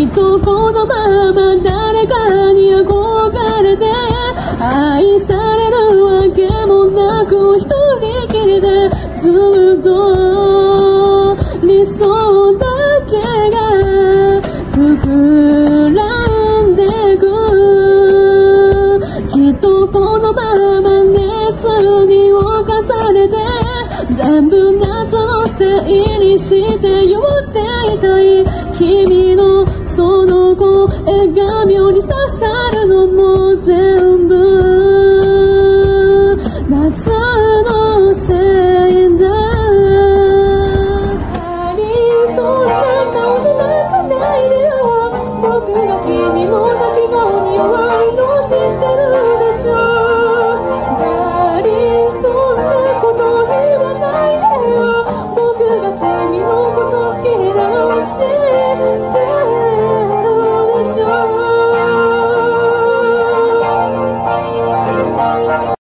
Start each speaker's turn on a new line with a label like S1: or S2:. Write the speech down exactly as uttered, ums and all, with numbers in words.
S1: っとこのまま誰かに憧れて愛されるわけもなく一人きりでずっと理想だけが膨らんでく。きっとこのまま熱に侵されて全部夏のせいにして酔っていたい。君のその声が妙に刺さるのも全部夏のせいだ。ありそうな顔で泣かないでよ。僕が君の泣き顔に弱いの知ってるでしょ。ありそうなこと言わないでよ。僕が君のこと好きなのは知ってる。